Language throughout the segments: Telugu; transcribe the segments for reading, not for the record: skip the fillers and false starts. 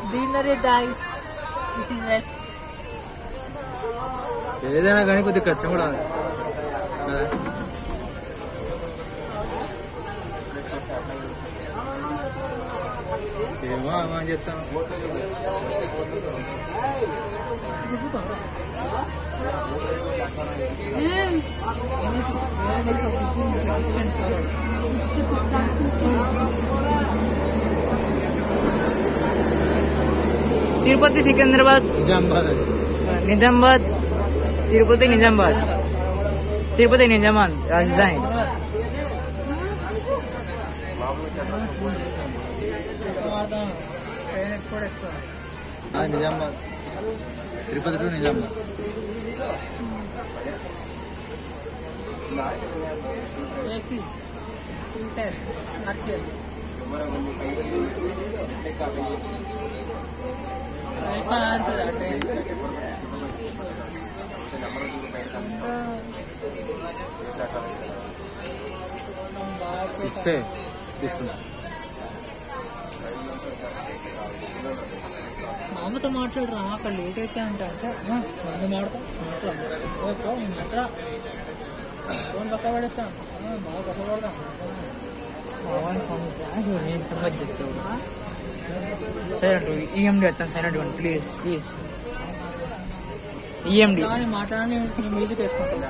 dinner guys. This is it. ఏదైనా కానీ కొద్దిగా కష్టం కూడా ఏమో అని చెప్తాను. తిరుపతి సికింద్రాబాద్ నిజామాబాద్ తిరుపతి నిజామాబాద్ తిరుపతి నిజామాబాద్ రాజధాని. Nizamabad Tirupati to Nizamabad. AC filter ఆర్చియర్ ట్రైన్ ఇచ్చే తీసుకున్నా. మామతో మాట్లాడరా అక్కడ లేట్ అయితే అంటే మాట్లాడతా ఫోన్ పక్క పడేస్తా బాగా కష్టపడతాం. సైలెంట్ ఈఎండి వస్తాను సైలెంట్ ఇవ్వండి ప్లీజ్ ప్లీజ్. ఈఎండి మాట్లాడని మ్యూజిక్ వేసుకుంటాం.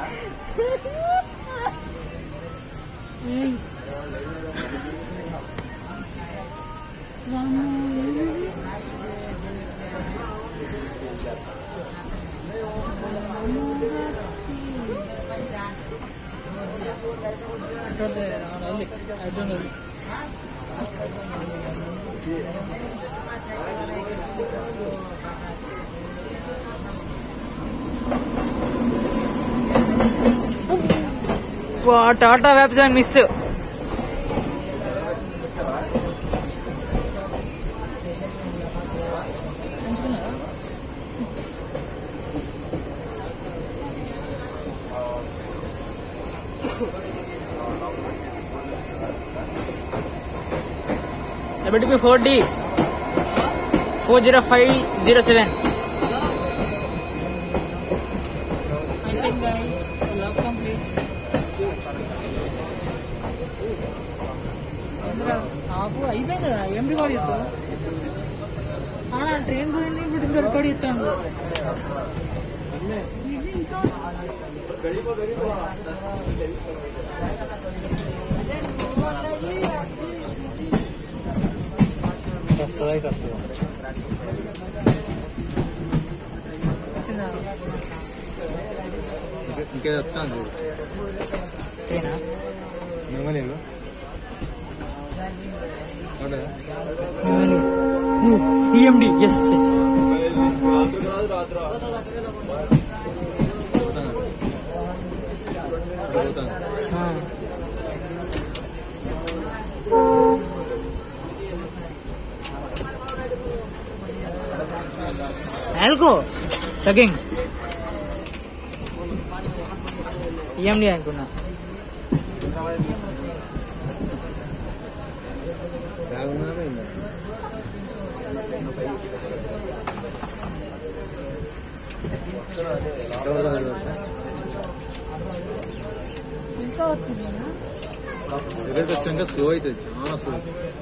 Tata website miss. WP 4D 40507. I think guys, log complete. ఆపు అయిపోయింది కదా ఎండి కూడా చెప్తావు. ట్రైన్ పోయింది ఇప్పుడు ఇంకా రికార్డ్ చెప్తాను. ఇంకా చెప్తాను మిమ్మల్ని ఈఎండి ఎస్ ఎస్ ఆల్కో సగింగ్ ఈఎండి అనుకున్నా. దగ్గరికి వచ్చాక స్లో అవుతుంది చాలా స్లో.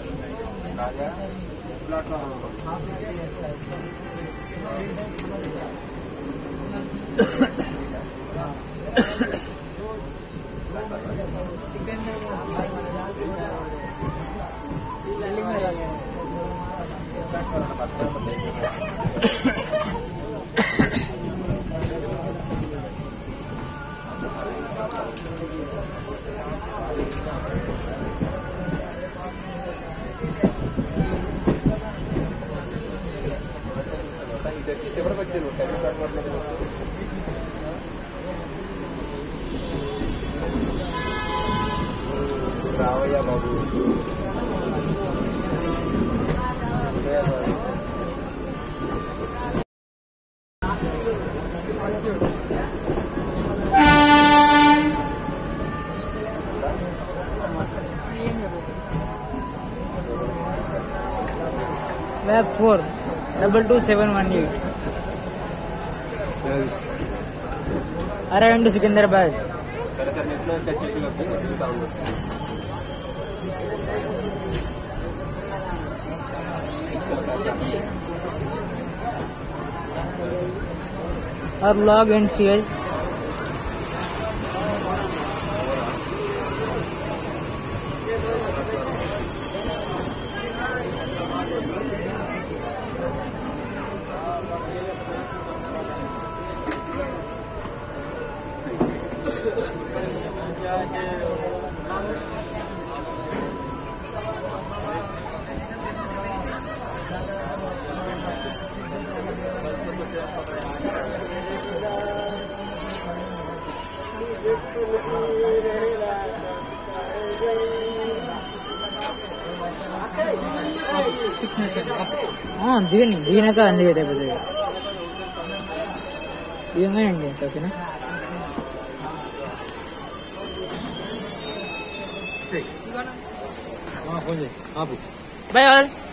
రావయ్యా బాబు. Web 4 22,718. Around Secunderabad. సరే సార్ నెట్లో చెక్ చేసి చూస్తా ఉండు. Our log ends here. దిగండి దిగినాక అండి అయిపోతుంది దిగంగానండి ఓకేనా ఫోన్ చేయి ఆపు. Bye all.